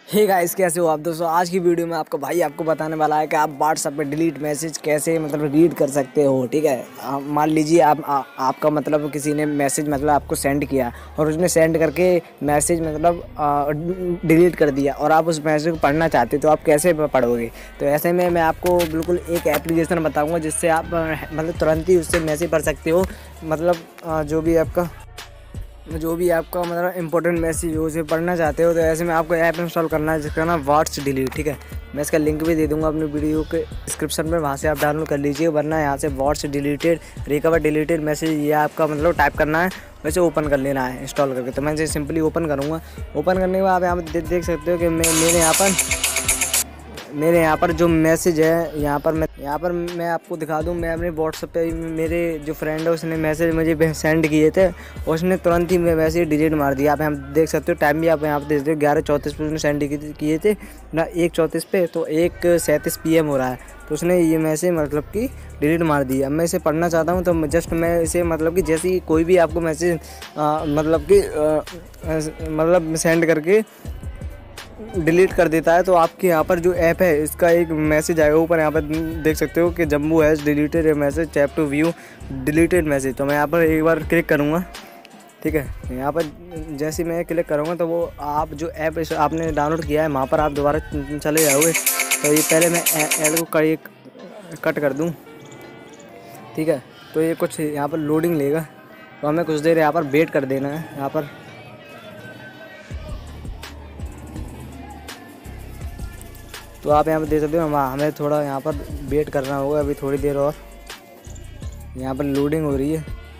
Hey guys, कैसे हो आप दोस्तों। आज की वीडियो में आपका भाई आपको बताने वाला है कि आप व्हाट्सएप पे डिलीट मैसेज कैसे रीड कर सकते हो। ठीक है, मान लीजिए आपका किसी ने मैसेज आपको सेंड किया और उसने सेंड करके मैसेज डिलीट कर दिया और आप उस मैसेज को पढ़ना चाहते तो आप कैसे पढ़ोगे। तो ऐसे में मैं आपको बिल्कुल एक एप्लीकेशन बताऊँगा जिससे आप तुरंत ही उससे मैसेज पढ़ सकते हो। जो भी आपका इंपॉर्टेंट मैसेज हो उसे पढ़ना चाहते हो तो ऐसे में आपको ऐप इंस्टॉल करना है जिसका नाम व्हाट्स डिलीट। ठीक है, मैं इसका लिंक भी दे दूंगा अपनी वीडियो के डिस्क्रिप्शन में, वहाँ से आप डाउनलोड कर लीजिए। वरना यहाँ से whats deleted recover deleted message ये आपका टाइप करना है, वैसे ओपन कर लेना है इंस्टॉल करके। तो मैं इसे सिंपली ओपन करूँगा। ओपन करने के बाद आप यहाँ पर देख सकते हो कि मेरे यहाँ पर जो मैसेज है यहाँ पर मैं आपको दिखा दूँ। मैं अपने व्हाट्सएप पे मेरे जो फ्रेंड है उसने मैसेज मुझे सेंड किए थे, उसने तुरंत ही मैसेज डिलीट मार दिया। आप यहाँ देख सकते हो, टाइम भी आप यहाँ पर देख सकते हो 11:34 पे उसने सेंड किए थे ना, 1:34 पे, तो 1:37 PM हो रहा है। तो उसने ये मैसेज कि डिलीट मार दिया। मैं इसे पढ़ना चाहता हूँ तो जस्ट मैं इसे कि जैसे ही कोई भी आपको मैसेज सेंड करके डिलीट कर देता है तो आपके यहाँ पर जो ऐप है इसका एक मैसेज आएगा ऊपर। यहाँ पर देख सकते हो कि jumbo has deleted a message, tap to view deleted message. तो मैं यहाँ पर एक बार क्लिक करूँगा। ठीक है, यहाँ पर जैसे मैं क्लिक करूँगा तो वो आप जो ऐप आपने डाउनलोड किया है वहाँ पर आप दोबारा चले जाओगे। तो ये पहले मैं ऐड को कट कर दूँ। ठीक है, तो ये कुछ यहाँ पर लोडिंग लेगा तो हमें कुछ देर यहाँ पर वेट कर देना है। यहाँ पर तो आप यहाँ पर देख सकते हो हमें थोड़ा यहाँ पर वेट करना होगा अभी थोड़ी देर और। यहाँ पर लोडिंग हो रही है।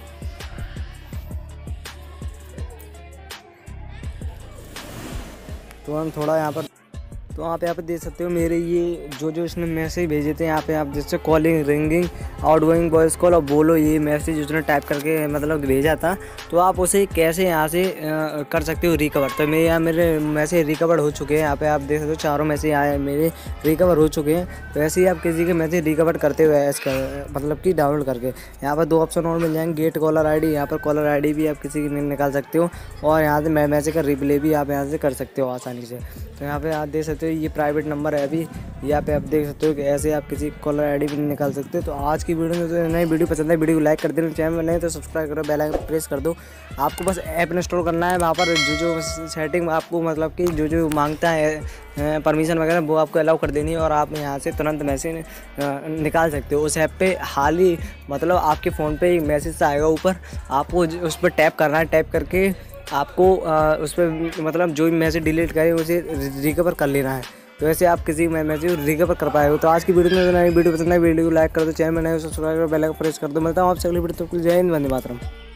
तो हम थोड़ा यहाँ पर आप यहाँ पे देख सकते हो मेरे ये जो इसने मैसेज भेजे थे। यहाँ पे आप जैसे calling, ringing, outgoing voice call और बोलो, ये मैसेज उसने टाइप करके भेजा था। तो आप उसे कैसे यहाँ से कर सकते हो रिकवर। तो मेरे मैसेज रिकवर हो चुके हैं। यहाँ पे आप देख सकते हो चारों मैसेज आए मेरे रिकवर हो चुके हैं। तो ऐसे ही आप किसी के मैसेज रिकवर करते हुए इसका कि डाउनलोड करके यहाँ पर 2 ऑप्शन और मिल जाएंगे, गेट कॉलर ID। यहाँ पर कॉलर ID भी आप किसी की निकाल सकते हो और यहाँ से मैसेज का रिप्ले भी आप यहाँ से कर सकते हो आसानी से। तो यहाँ पे आप देख सकते हो ये प्राइवेट नंबर है अभी। यहाँ पे आप देख सकते हो कि ऐसे आप किसी कॉलर ID भी निकाल सकते हो। तो आज की वीडियो में तो नई वीडियो पसंद है, वीडियो को लाइक कर देना, चैनल में नहीं तो सब्सक्राइब करो, बेल आइकन प्रेस कर दो। आपको बस ऐप इंस्टॉल करना है। वहाँ पर जो सेटिंग आपको कि जो मांगता है परमिशन वगैरह वो आपको अलाउ कर देनी है और आप यहाँ से तुरंत मैसेज निकाल सकते हो। उस ऐप पे हाल ही आपके फ़ोन पे एक मैसेज आएगा ऊपर, आपको उस पर टैप करना है। टैप करके आपको उस पर जो भी मैसेज डिलीट करे उसे रिकवर कर लेना है। तो ऐसे आप किसी मैसेज रिकवर कर पाए हो। तो आज की वीडियो में नई वीडियो पसंद है, वीडियो को लाइक कर दो, चैनल में नए सब्सक्राइब करो, बेल आइकन प्रेस कर दो। मिलता हूँ आपसे अगली वीडियो। तो जय हिंद, वंदे मातरम।